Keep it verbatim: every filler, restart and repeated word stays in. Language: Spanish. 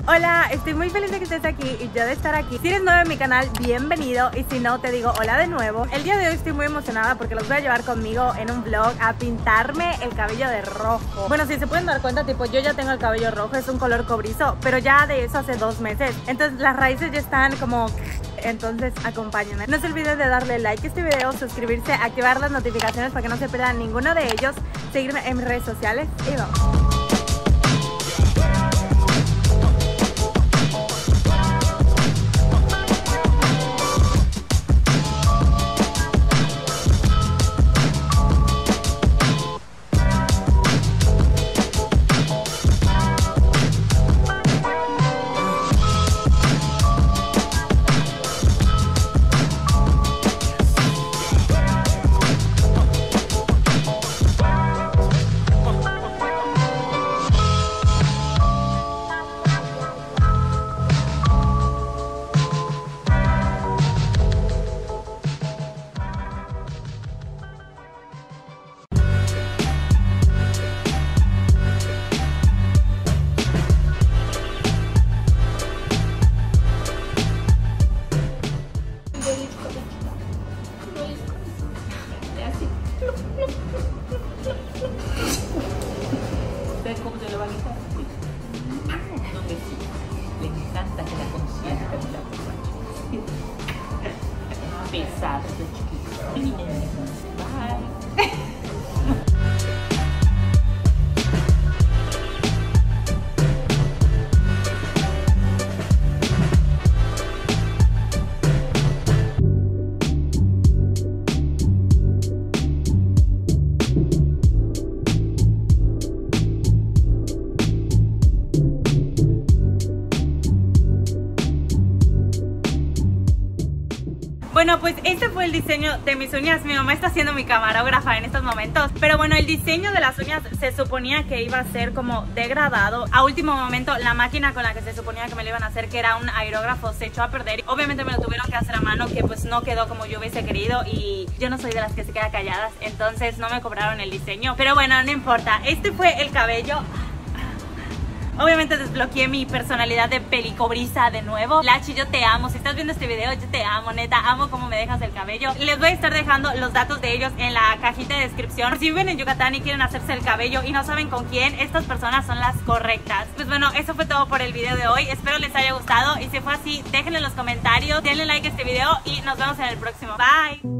Hola, estoy muy feliz de que estés aquí y yo de estar aquí. Si eres nuevo en mi canal, bienvenido, y si no, te digo hola de nuevo. El día de hoy estoy muy emocionada porque los voy a llevar conmigo en un vlog a pintarme el cabello de rojo. Bueno, si se pueden dar cuenta, tipo, yo ya tengo el cabello rojo, es un color cobrizo, pero ya de eso hace dos meses. Entonces las raíces ya están como... Entonces acompáñenme. No se olviden de darle like a este video, suscribirse, activar las notificaciones para que no se pierdan ninguno de ellos, seguirme en mis redes sociales y vamos. ¿Sabes cómo se lo va a quitar? Donde sí. Le encanta que la consienta de la cosa. Pesado, chiquito. Bye. Bueno, pues este fue el diseño de mis uñas. Mi mamá está siendo mi camarógrafa en estos momentos. Pero bueno, el diseño de las uñas se suponía que iba a ser como degradado. A último momento, la máquina con la que se suponía que me lo iban a hacer, que era un aerógrafo, se echó a perder. Obviamente me lo tuvieron que hacer a mano, que pues no quedó como yo hubiese querido. Y yo no soy de las que se quedan calladas, entonces no me cobraron el diseño. Pero bueno, no importa. Este fue el cabello. Obviamente desbloqueé mi personalidad de pelicobriza de nuevo. Lachi, yo te amo. Si estás viendo este video, yo te amo, neta. Amo cómo me dejas el cabello. Les voy a estar dejando los datos de ellos en la cajita de descripción. Por si viven en Yucatán y quieren hacerse el cabello y no saben con quién, estas personas son las correctas. Pues bueno, eso fue todo por el video de hoy. Espero les haya gustado. Y si fue así, déjenlo en los comentarios, denle like a este video y nos vemos en el próximo. Bye.